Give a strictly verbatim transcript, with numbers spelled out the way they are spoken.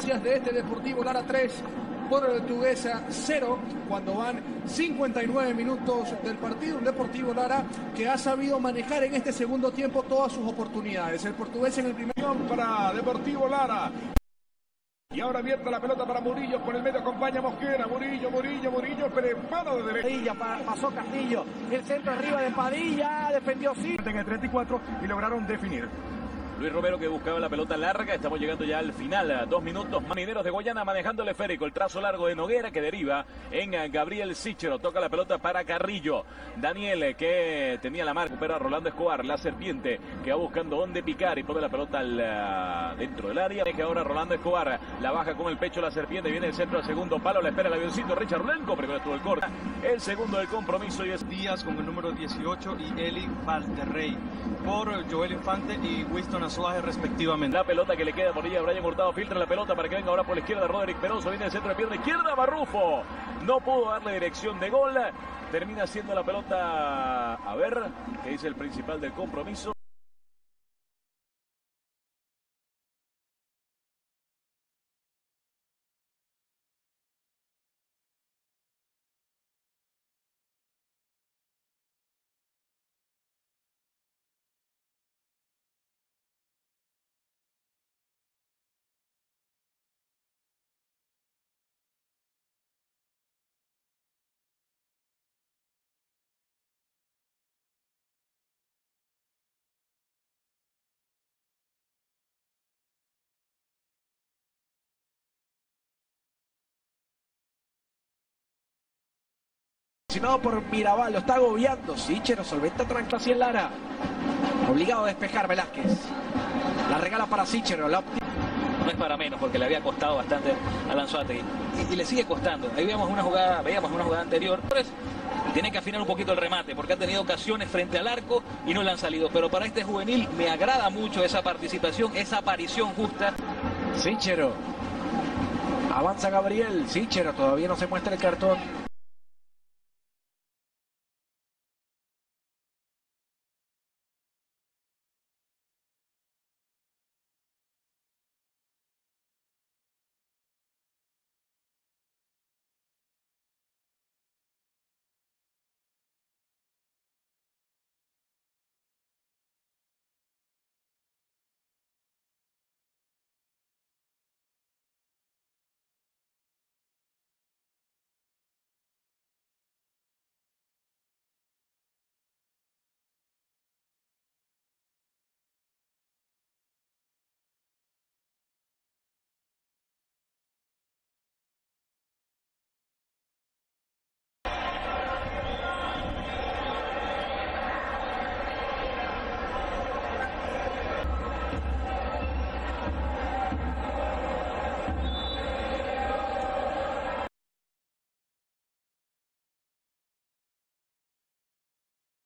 diferencias de este Deportivo Lara tres, Portuguesa cero, cuando van cincuenta y nueve minutos del partido. Un Deportivo Lara que ha sabido manejar en este segundo tiempo todas sus oportunidades. El portugués en el primer... para Deportivo Lara. Y ahora abierta la pelota para Murillo, por el medio acompaña a Mosquera, Murillo, Murillo, Murillo, pero mano de derecha. Pasó Castillo, el centro arriba de Padilla, defendió sí. En el treinta y cuatro y lograron definir. Luis Romero que buscaba la pelota larga, estamos llegando ya al final, a dos minutos. Mineros de Guayana manejando el esférico, el trazo largo de Noguera que deriva en Gabriel Sichero, toca la pelota para Carrillo. Daniel que tenía la marca, recupera a Rolando Escobar, la serpiente que va buscando dónde picar y pone la pelota al, uh, dentro del área. Que ahora Rolando Escobar la baja con el pecho la serpiente, viene el centro al segundo palo, la espera el avioncito Richard Blanco, primero estuvo el corte. El segundo del compromiso y es Díaz con el número dieciocho y Eli Valderrey por Joel Infante y Winston Azuaje respectivamente. La pelota que le queda por ella, Brian Hurtado filtra la pelota para que venga ahora por la izquierda Roderick Peroso, viene el centro de pierna izquierda, Barrufo no pudo darle dirección de gol, termina siendo la pelota, a ver, que dice el principal del compromiso. Por Mirabal, lo está agobiando. Sichero solventa tranca hacia el Lara. Obligado a despejar Velázquez. La regala para Sichero. La... No es para menos porque le había costado bastante a Lanzuategui. Y, y le sigue costando. Ahí veíamos una jugada, veíamos una jugada anterior. Tiene que afinar un poquito el remate porque ha tenido ocasiones frente al arco y no le han salido. Pero para este juvenil me agrada mucho esa participación, esa aparición justa. Sichero. Avanza Gabriel. Sichero todavía no se muestra el cartón.